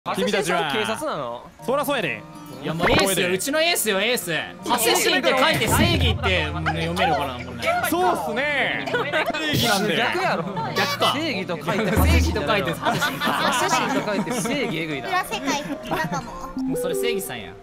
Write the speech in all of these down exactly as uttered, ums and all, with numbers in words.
君たちは警察なの？ そりゃそうやで。 いやもうエースよ、うちのエースよ、エース。ハセシンって書いて正義って読めるからな、これ。 そうっすね。正義なんで。 逆やろ。 逆か。 正義と書いて正義と書いてハセシン。 ハセシンと書いて正義えぐいな。 裏世界好きだかも。 もうそれ正義さんや。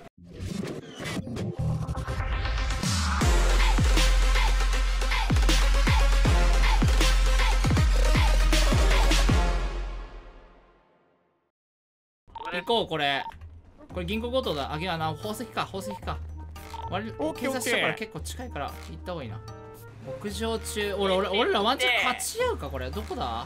行こう、これ。これ銀行強盗だ。あ、いやな、宝石か、宝石か。割り警察署から結構近いから行った方がいいな。屋上中、俺、俺、俺らワンチャン勝ち合うか、これ。どこだ？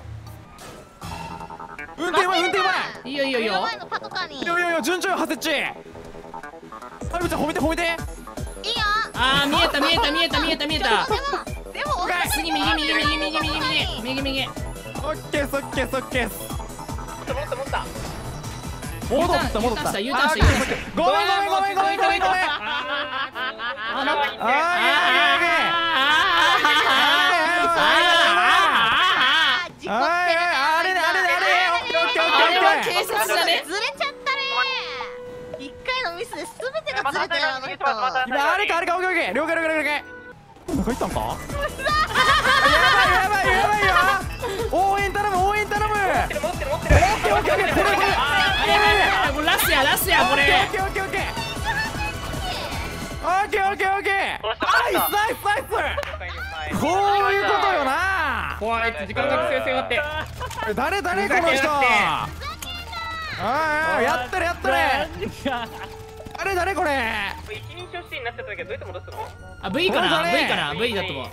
運転前、運転前。 いいよいいよいいよ。 いやいやいや、順調よ、ハセッチ。ハルちゃん褒めて褒めて。いいよ。 あー、見えた見えた見えた見えた見えた。 でも、でも、 次右右右右右右右右右。 オッケースオッケースオッケース。 持った持った。 戻った戻った。 U ターンした U ターンした。 ごめんごめんごめんごめんごめんごめん。ああれねあれねあれ。 あれは警察だね。 ずれちゃったね。一回のミスで全てがずれたよあの人。 今あれかあれかオッケーオッケー。了解了解了解。どこ行ったんか？やばいやばいやばいよ。応援頼む応援頼む。 持ってる持ってる持ってる。 オッケーオッケーオッケー。これこれ。 これラスやラスやこれ。 オッケーオッケーオッケー。オッケーオッケーオッケー。ナイスナイスナイス。こういうことよな。 怖い、時間が制制がって。 誰誰この人。ああやってるやってる。あれ誰これ。 一人称シーンになっちゃったけどどうやって戻すの？ あ V かな V かな V だと思う。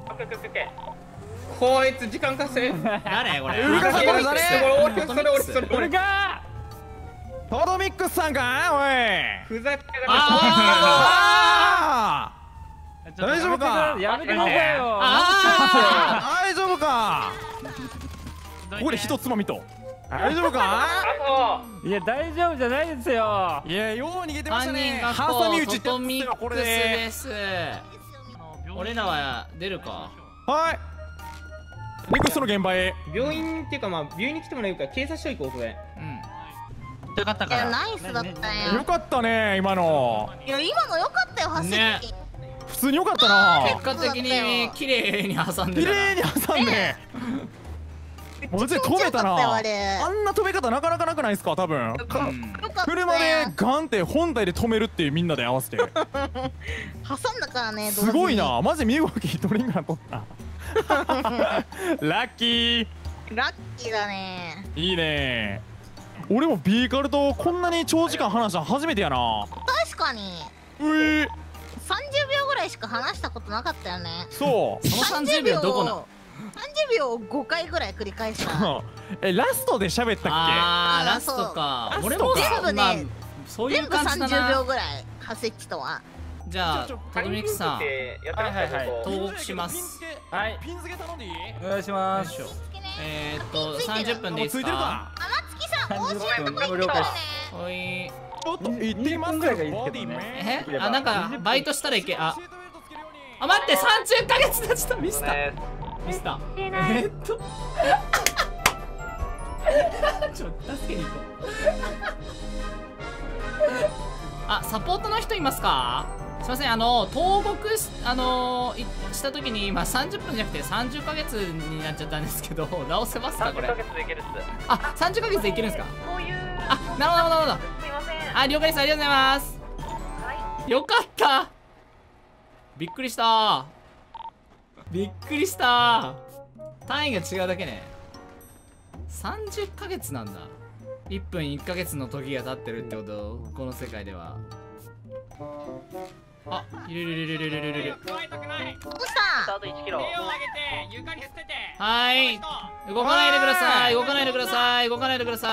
こいつ時間稼い。 誰これ。 ウルカさんこれ誰。 俺それ俺それ俺が。 トドミックスさんかおい。 ふざけやがって。 ああ。大丈夫か。 やめてくださいよ。 あ大丈夫か。ここで一つまみと。大丈夫か。 いや大丈夫じゃないですよ。 いやよう逃げてました犯人ね。 がハサミ撃ちってトミックスこれで。 です。俺らは出るか。 はい。ネクストの現場へ。 病院っていうかまあ病院に来てもらえるから警察署行こうこれ。 うん。 よかったいや、 から。 ナイスだったよ。 よかったね今の。 いや、今のよかったよ、ハセねッチ。 普通によかったな。 結果的に綺麗に挟んでたな。 綺麗に挟んで。マジで止めたな。ああれんな止め方なかなかなくないですか多分。 うんよかった車でよ。 ガンって本体で止めるっていうみんなで合わせて。 挟んだからね、 すごいな。マジで身動き取りんが取った。ラッキー。 ラッキーだね。 いいね。俺もビーカルとこんなに長時間話したの初めてやな。 確かに。 うえ。 さんじゅうびょうぐらいしか話したことなかったよね。 そう。 そのさんじゅうびょうどこなの？ さんじゅうびょうをごかいぐらい繰り返した。 えラストで喋ったっあーラストか。俺も全部ね、 そういう全部感じださんじゅうびょうな。 ぐらい、ハセッチとは。 じゃあトドミックスさんはいはいはい。 投獄します。 はいピン付け頼んでいい？ お願いします。 えーっとさんじゅっぷんでいいですか？ 天月さん、大島のとこ行ってくるね。 おい。 ちょっと行ってみますよ。 ぐらいがいいですけどね。 え？あなんかバイトしたらいけ。ああ待ってさんじゅっかげつ経ちた。ミスったミスった。えっとちょっと助けに行こう。あサポートの人いますか？すいません、あの投獄しあのいした時に今さんじゅっぷんじゃなくてさんじゅっかげつになっちゃったんですけど直せますかこれ？あさんじゅっかげつでいけるんですか？あなるほどなるほど。あ了解です、ありがとうございます。よかった。びっくりしたびっくりした。単位が違うだけね。さんじゅっかげつなんだ。いっぷんいっかげつの時が経ってるってこと、この世界では。あ、いるいるいるいるいるいるいる。 どうした？ はい。動かないでください。動かないでください。動かないでください。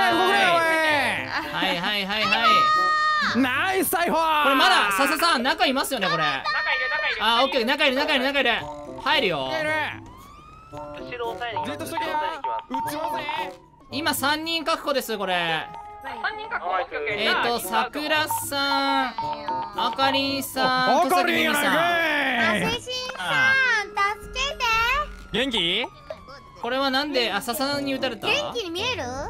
はいはいはいはい。 ナイス逮捕。 これまだ笹さん中いますよねこれ。あ、オッケー、中いる中いる中いる。入るよ。 後ろ押さえにじっとしとけよ。撃ちますね。 今さんにん確保ですこれ。 さんにん確保。 えっとさくらさん、あかりんさん、 あかりんやないかい。 ハセシンさん、助けて。 元気？ これはなんで、あ、笹に撃たれた？ 元気に見える？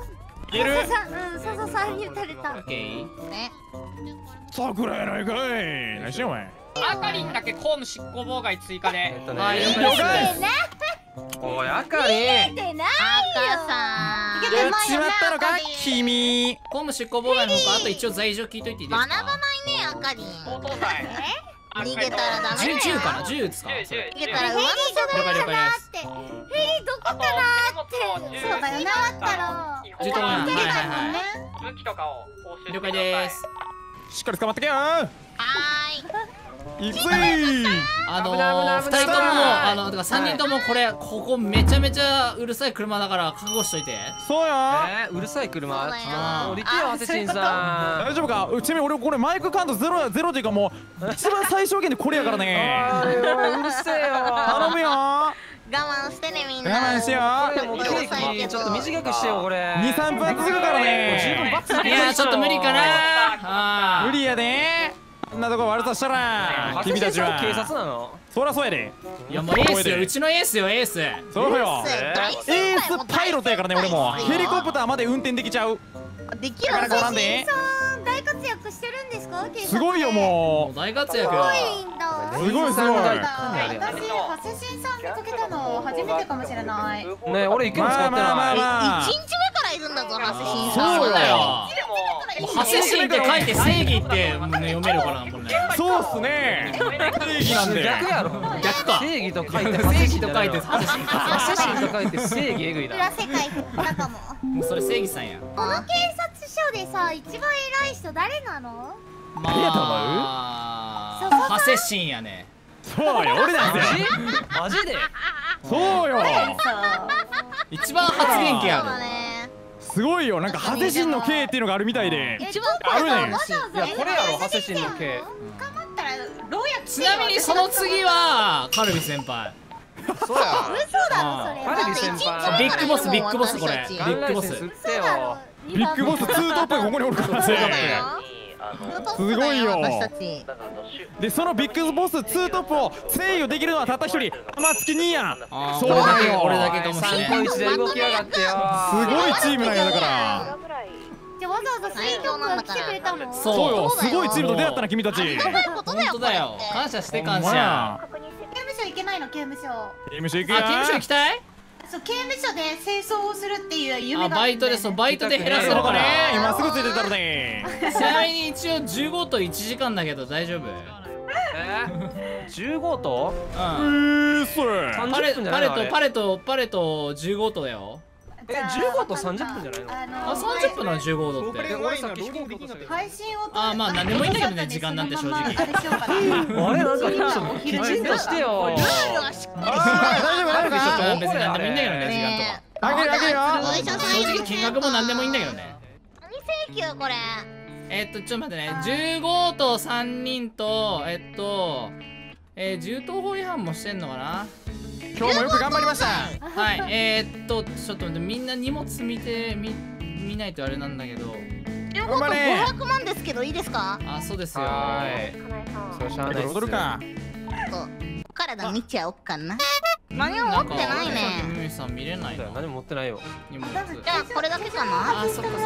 いける。 さうん笹さんに打たれたオッケー。 ね。 桜やないかい。何してんお前。 あかりんだけ公務執行妨害追加で。 はい、了了解です。 解。 おいあかり出てないよ。赤さん。 やっちまったのか君。 公務執行妨害のほか、あと一応罪状聞いといていいですか。 学ばないねあかりん。 高等罪。 逃げたらダメだよ。 十十かな、十打つか。それ逃げたら上乗せだ了解了解なです。 って。ヘリどこかなって。そうだよなあったろ。 十等やん。はいはいはい。 武器とかを押収了解です。 しっかり捕まってけよ。 はーい。 いくぜー。 あの危ない危ないー、 危ない二人とも、あの、てか三人ともこれ、ここめちゃめちゃうるさい車だから覚悟しといて。 そうよ。 えー、うるさい車。 そうだよちょっと降りてよ、アセシンさ大丈夫か。ちなみに俺これマイク感度ゼロゼロっていうかもう一番最小限でこれやからん。 ね。 おいおいうるせえよ。 頼むよ。 我慢してねみんな。 我慢してよ。 これもうケーキちょっと短くしてよこれ。 にさんぷん続くからね。 十分バツいやー、ちょっと無理かな。あー無理やで。こんなとこ悪さしたら君たちは警察なの？ そりゃそうやで。 いやもうエースよ、うちのエースよ、エース。 そうよ。 大先エー輩もスパイロットやからね俺も。ヘリコプターまで運転できちゃう。 できるだからご覧で。 大活躍してるんですか？ すごいよもうも大活躍よ。 いいんだ。 う。すごいすごい。 あれ私、ハセシンさん見かけたの初めてかもしれない。 ねえ俺行くの使ってまあまあまあない。 まあ一。日目からいるんだぞハセシンさん。 そうだよ。 でもハセシンって書いて正義ってもうね読めるからもうね。 そうっすね。正義なんで。 逆やろ。 逆か。 正義と書いて正義と書いてハセシンか。 ハセシンと書いて正義えぐいな。 裏世界だかも。 もうそれ正義さんや。 この警察署でさ一番偉い人誰なの？ ま誰やと思うあー、ハセシンやね。 そうよ俺なんですよ。 マジで？ そうよ。 一番発言権そうだある。 ね。 すごいよ。なんかハセシンの刑っていうのがあるみたいで。 一番あるねん。 いやこれやろハセシンの刑。 捕まったら牢屋ちなみにその次はカルビ先輩。 そうや。 嘘だろそれ。 カルビ先輩ビッグボスビッグボスこれ。ビガンライッグボス。 センス売ってよ。 ビッグボスツートップがここにおるからそうだよね。。 すごいよ私たち。 でそのビッグボスツートップを制御できるのはたった一人天月兄やん。 あーそうだよ。 俺だけかもしれない。 三個一で動きやがってよ。 すごいチームなんやだから。 じゃあわざわざ水道が来てくれたの？ そうそうよ。すごいチームと出会ったな君たち。 どういうことだよ本当だよ。感謝して感謝。 ほんまや。 刑務所行けないの刑務所。 刑務所行くあ、 や。 刑務所行きたい？ そう刑務所で清掃をするっていう夢があ、 あるんだよね。 バイトでそうバイトで減らせそうかねるから。。 今すぐついてたらね。 ちなみに一応じゅうごといちじかんだけど大丈夫？ え？十五と？ ううん。 ーそれ。 パ三レパレ十分じゃないの？ とパレとパレとじゅうごとだよ。 え十五と三十分じゃないの？ あのあ、さんじゅっぷんなのじゅうごとって。 え俺さっき飛行機として配信をあまあ何でもいいんだけどね時間なんて正直あれしようかな。 あれなんかきちんとしてよ。 ルールはしっかりあー大丈夫大丈夫か。 あ別に何でもいいんだけどね時間とか。 あげるあげるよ。 お医者さん正直金額も何でもいいんだけどね。 何請求これ。 えっとちょっと待ってね、じゅうごとさんにんとえっとえー、銃刀法違反もしてんのかな。 今日もよく頑張りました。 はい、えー、っとちょっと待って、みんな荷物見てみ見ないとあれなんだけど。 両方とごひゃくまんですけどいいですか？ あ、そうですよ。 はーい。そうしゃあないっす。 踊るか。 そう体見ちゃおっかな。何も持ってないさっきね。 ミミさん見れないの。 何も持ってないよ。 荷物。 じゃあこれだけかな。 あ、そっかそっか。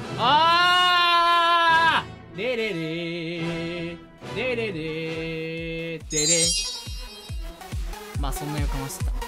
あーレレレーレレレーレレ。まあそんな予感はしてた。